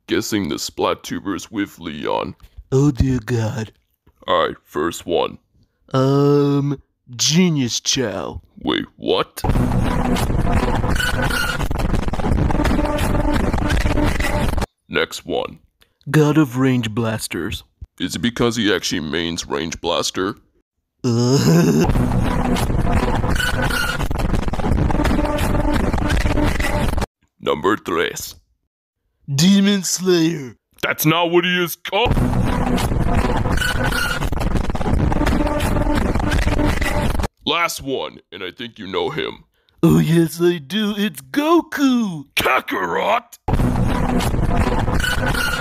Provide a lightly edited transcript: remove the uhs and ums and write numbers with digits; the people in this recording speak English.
Guessing the Splatubers with Leon. Oh dear God. Alright, first one. Genius Chow. Wait, what? Next one. God of Range Blasters. Is it because he actually mains Range Blaster? Number 3. Demon Slayer. That's not what he is called. Last one, and I think you know him. Oh yes I do, it's Goku! Kakarot!